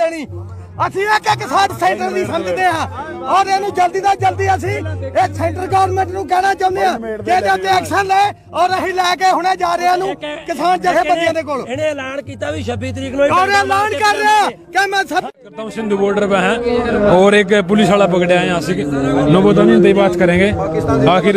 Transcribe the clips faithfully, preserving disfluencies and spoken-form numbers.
देनी। ਅਸੀਂ ਇੱਕ ਇੱਕ ਸਾਡ ਸੈਂਟਰ ਦੀ ਸਮਝਦੇ ਆ ਔਰ ਇਹਨੂੰ ਜਲਦੀ ਤੋਂ ਜਲਦੀ ਅਸੀਂ ਇਹ ਸੈਂਟਰ ਗਵਰਨਮੈਂਟ ਨੂੰ ਕਹਿਣਾ ਚਾਹੁੰਦੇ ਆ ਕਿ ਇਹਦੇ ਉੱਤੇ ਐਕਸ਼ਨ ਲੈ ਔਰ ਅਸੀਂ ਲੈ ਕੇ ਹੁਣੇ ਜਾ ਰਹੇ ਨੂੰ ਕਿਸਾਨ ਜਥੇਬੰਦੀਆਂ ਦੇ ਕੋਲ। ਇਹਨੇ ਐਲਾਨ ਕੀਤਾ ਵੀ ਛੱਬੀ ਤਰੀਕ ਨੂੰ और ऐलान कर रहे हैं कि मैं सब करता हूँ सिंधु बॉर्डर पे है और एक पुलिस वाला पकड़ा है यहाँ से नोबोदानी से बात करेंगे आखिर।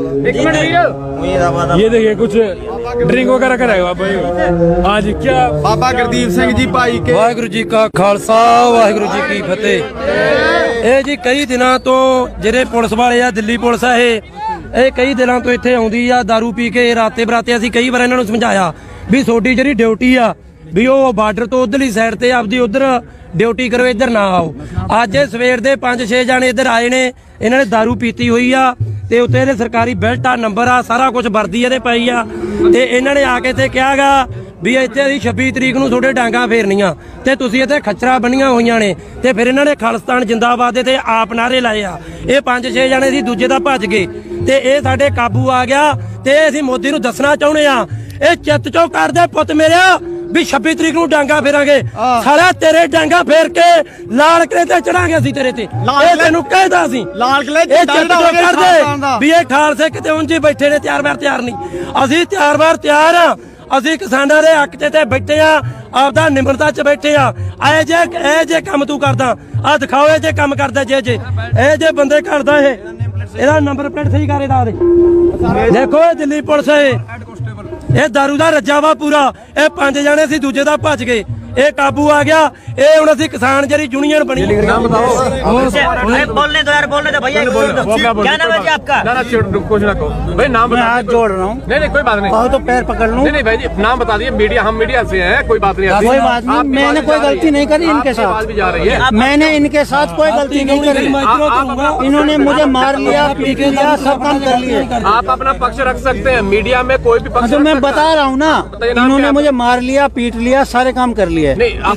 ये देखिए कुछ ड्रिंक वगैरह करेगा भाई आज क्या। बाबा गुरदीप सिंह जी भाई के वाहिगुरु जी का खालसा वाहिगुरु जी की फतेह। ਇਹ ਜੀ ਕਈ ਦਿਨਾਂ ਤੋਂ ਜਿਹੜੇ ਪੁਲਿਸ ਵਾਲੇ ਆ ਦਿੱਲੀ ਪੁਲਿਸ ਆ ਇਹ ਇਹ ਕਈ ਦਿਨਾਂ ਤੋਂ ਇੱਥੇ ਆਉਂਦੀ ਆ ਦਾਰੂ ਪੀ ਕੇ ਰਾਤੇ ਬਰਾਤੇ। ਅਸੀਂ ਕਈ ਵਾਰ ਇਹਨਾਂ ਨੂੰ ਸਮਝਾਇਆ ਵੀ ਤੁਹਾਡੀ ਜਿਹੜੀ ਡਿਊਟੀ ਆ ਵੀ ਉਹ ਬਾਰਡਰ ਤੋਂ ਉਧਰਲੀ ਸਾਈਡ ਤੇ ਆਪਦੀ ਉਧਰ ਡਿਊਟੀ ਕਰੋ, ਇੱਧਰ ਨਾ ਆਓ। ਅੱਜ ਸਵੇਰ ਦੇ ਪੰਜ ਛੇ ਜਾਣੇ ਇੱਧਰ ਆਏ ਨੇ, ਇਹਨਾਂ ਨੇ ਦਾਰੂ ਪੀਤੀ ਹੋਈ ਆ ਤੇ ਉੱਤੇ ਇਹਦੇ ਸਰਕਾਰੀ ਬੈਲਟ ਆ, ਨੰਬਰ ਆ, ਸਾਰਾ ਕੁਝ ਵਰਦੀ ਇਹਦੇ ਪਈ ਆ ਤੇ ਇਹਨਾਂ ਨੇ ਆ ਕੇ ਤੇ ਕਿਹਾਗਾ ਵੀ ਇੱਥੇ ਅਸੀਂ ਛੱਬੀ ਤਰੀਕ ਨੂੰ ਤੁਹਾਡੇ ਡਾਂਗਾ ਫੇਰਨੀਆਂ ਤੇ ਤੁਸੀਂ ਇੱਥੇ ਖੱਚਰਾ ਬੰਨੀਆਂ ਹੋਈਆਂ ਨੇ। ਤੇ ਫਿਰ ਇਹਨਾਂ ਨੇ ਖਾਲਿਸਤਾਨ ਜਿੰਦਾਬਾਦ ਦੇ ਤੇ ਆਪ ਨਾਰੇ ਲਾਏ ਆ। ਇਹ ਪੰਜ ਛੇ ਜਾਣੇ ਸੀ, ਦੂਜੇ ਦਾ ਭੱਜ ਗਏ ਤੇ ਇਹ ਸਾਡੇ ਕਾਬੂ ਆ ਗਿਆ ਤੇ ਅਸੀਂ ਮੋਦੀ ਨੂੰ ਦੱਸਣਾ ਚਾਹੁੰਦੇ ਆ ਇਹ ਚਿੱਤ ਚੋਂ ਕਰਦੇ ਪੁੱਤ ਮੇਰਿਆ ਵੀ ਛੱਬੀ ਤਰੀਕ ਨੂੰ ਡਾਂਗਾ ਫੇਰਾਂਗੇ। ਸਾਲਾ ਤੇਰੇ ਡਾਂਗਾ ਫੇਰ ਕੇ ਲਾਲ ਕਿਲੇ ਤੇ ਚੜਾਂਗੇ ਅਸੀਂ ਤੇਰੇ ਤੇ। ਇਹ ਤੈਨੂੰ ਕਹਿਦਾ ਸੀ ਲਾਲ ਕਿਲੇ ਇਹ ਚਿੱਤ ਚੋਂ ਕਰਦੇ ਵੀ ਇਹ ਖਾਲਸੇ ਕਿਤੇ ਉਂਝ ਹੀ ਬੈਠੇ ਨੇ, ਤਿਆਰ ਬਾਰ ਤਿਆਰ ਨਹੀਂ। ਅਸੀਂ ਤਿਆਰ ਬਾਰ ਤਿਆਰ ਆ, ਅਸੀਂ ਕਿਸਾਨਾਂ ਦੇ ਹੱਕ ਤੇ ਬੈਠੇ ਆ, ਆਪਦਾ ਨਿਮਰਤਾ ਚ ਬੈਠੇ ਆ। ਇਹ ਜੇ ਇਹ ਜੇ ਕੰਮ ਤੂੰ ਕਰਦਾ ਆ ਦਿਖਾਓ, ਇਹ ਜੇ ਕੰਮ ਕਰਦਾ ਜੇ ਜੇ ਇਹ ਜੇ ਬੰਦੇ ਕਰਦਾ ਇਹ ਇਹਦਾ ਨੰਬਰ ਪਲੇਟ ਸਹੀ ਕਰ ਇਹਦਾ ਦੇਖੋ। ਇਹ ਦਿੱਲੀ ਪੁਲਿਸ ਹੈ, ਇਹ ਦਾਰੂ ਦਾ ਰੱਜਾ ਵਾ ਪੂਰਾ। ਇਹ ਪੰਜ ਜਾਣੇ ਸੀ, ਦੂਜੇ ਦਾ ਭੱਜ ਗਏ, ਇਹ ਕਾਬੂ आ गया। ये ਹੁਣ ਅਸੀਂ किसान जरी यूनियन बनी। नाम बताओ। बोलने दो यार, बोलने दो भैया। क्या नाम है जी आपका? ना ना कुछ ना कहो भाई, नाम बता। हाथ जोड़ रहा हूँ। नहीं नहीं कोई बात नहीं, तो पैर पकड़ लूं। नहीं नहीं भाई जी नाम बता दिए। मीडिया हम मीडिया से हैं, कोई बात नहीं। कोई बात नहीं, मैंने कोई गलती नहीं करी इनके साथ भी जा रही है। मैंने इनके साथ कोई गलती नहीं करी। इन्होंने मुझे मार लिया, पीट लिया, सब काम कर लिए। आप अपना पक्ष रख सकते हैं, मीडिया में कोई भी पक्ष। मैं बता रहा हूँ ना, इन्होंने मुझे मार लिया, पीट लिया, सारे काम कर लिए।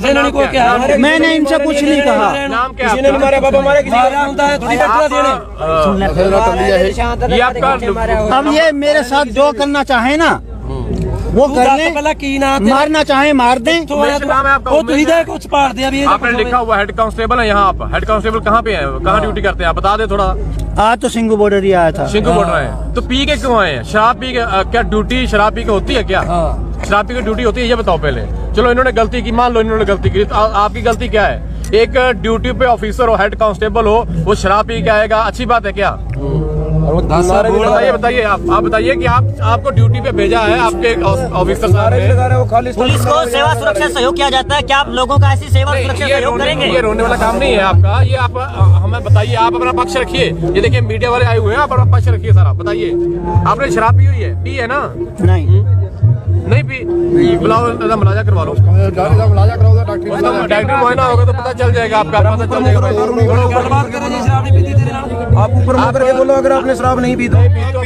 मैंने इनसे कुछ नहीं कहा। नाम क्या? किसी ने नहीं मारा बाबा, मारा किसी ने होता है थोड़ी बैठा देने। ये आपका अब ये मेरे साथ जो करना चाहे ना वो कर लें, मारना चाहे मार दें। नाम है आपका? कुछ पार दिया भी आपने लिखा हुआ हेड कांस्टेबल है यहाँ। आप हेड कांस्टेबल कहाँ पे है, कहाँ ड्यूटी करते हैं आप बता दे थोड़ा। आज तो सिंगू बॉर्डर ही आया था। सिंगू बॉर्डर है तो पी के क्यों आए हैं? शराब पी के? क्या ड्यूटी शराब पी के होती है क्या? शराब पी की ड्यूटी होती है ये बताओ पहले। चलो इन्होंने गलती की, मान लो इन्होंने गलती की, तो आपकी गलती क्या है? एक ड्यूटी पे ऑफिसर हो, हेड कांस्टेबल हो, वो शराब पी के आएगा, अच्छी बात है क्या? बताइए बताइए आप आप बताइए कि आप आपको ड्यूटी पे भेजा है आपके ऑफिसर साहब ने। पुलिस को सेवा सुरक्षा सहयोग किया जाता है, क्या आप लोगों का ऐसी सेवा सुरक्षा सहयोग करेंगे? ये रोने वाला काम नहीं है आपका। ये आप हमें बताइए, आप अपना पक्ष रखिए। ये देखिए मीडिया वाले आए हुए हैं, आप अपना पक्ष रखिए सारा। बताइए आपने शराब पी हुई है? पी है ना? नहीं नहीं पी। बुलाओ, मुलाजा करवा लो, मुलाजा कराओ, डॉक्टर मुआयना होगा तो पता चल जाएगा आपका, पता चल जाएगा। आप ऊपर मुंह करके बोलो अगर आपने शराब नहीं पी तो।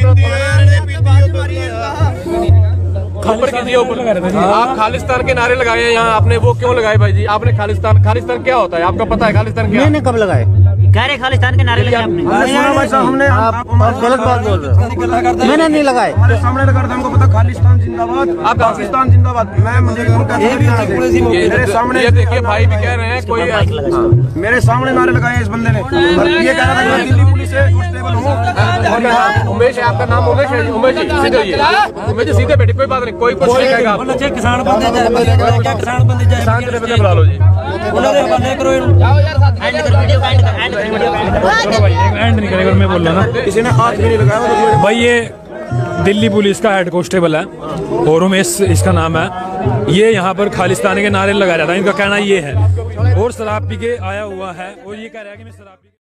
ऊपर कीजिए ऊपर। आप खालिस्तान के नारे लगाए हैं यहाँ, आपने वो क्यों लगाए भाई जी? आपने खालिस्तान, खालिस्तान क्या होता है आपका पता है? खालिस्तान क्या? मैंने कब लगाए? कह रहे खालिस्तान के नारे लगाए आपने? हमने आप गलत बात बोल रहे हो। मैंने नहीं लगाए। हमारे सामने लगा रहे थे, हमको पता खालिस्तान जिंदाबाद, आप पाकिस्तान जिंदाबाद। मैं मुझे मेरे सामने ये देखिए भाई भी कह रहे हैं, कोई मेरे सामने नारे लगाए इस बंदे ने। ये कह रहा था मैं दिल्ली पुलिस से कांस्टेबल हूँ। उमेश है आपका नाम? उमेश है? उमेश जी सीधे होइए, उमेश जी सीधे बैठे, कोई बात नहीं, कोई कुछ नहीं कहेगा। किसान बंदे किसान बंदे किसान जथेबंदी बुला लो जी। एंड नहीं करेगा, मैं बोल रहा ना किसी ने हाथ भी नहीं लगाया भाई। ये दिल्ली पुलिस का हेड कांस्टेबल है और उमेश इसका नाम है। ये यहाँ पर खालिस्तान के नारे लगाया जाता है, इनका कहना ये है। और शराब पी के आया हुआ है और ये कह रहा है कि मैं शराब